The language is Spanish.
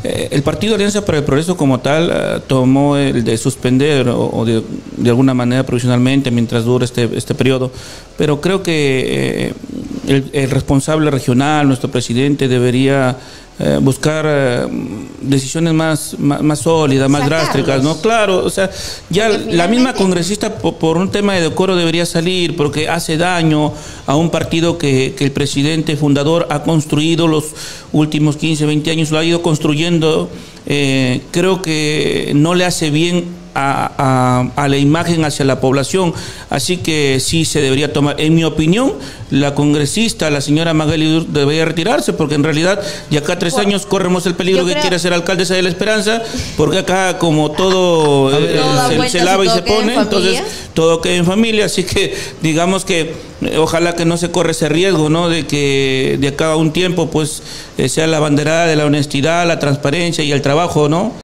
El partido Alianza para el Progreso como tal tomó el de suspender o de alguna manera provisionalmente mientras dure este periodo, pero creo que el responsable regional, nuestro presidente, debería buscar decisiones más sólidas, más drásticas, ¿no? Claro, o sea, ya la misma congresista por un tema de decoro debería salir porque hace daño a un partido que el presidente fundador ha construido los últimos 15, 20 años, lo ha ido construyendo. Creo que no le hace bien a la imagen hacia la población, así que sí se debería tomar. En mi opinión, la congresista, la señora Magali, debería retirarse, porque en realidad de acá a 3 años corremos el peligro que quiera ser alcaldesa de La Esperanza, porque acá como todo se lava y se pone, entonces todo queda en familia, así que digamos que ojalá que no se corre ese riesgo, ¿no? De que de acá a un tiempo pues sea la banderada de la honestidad, la transparencia y el trabajo, ¿no?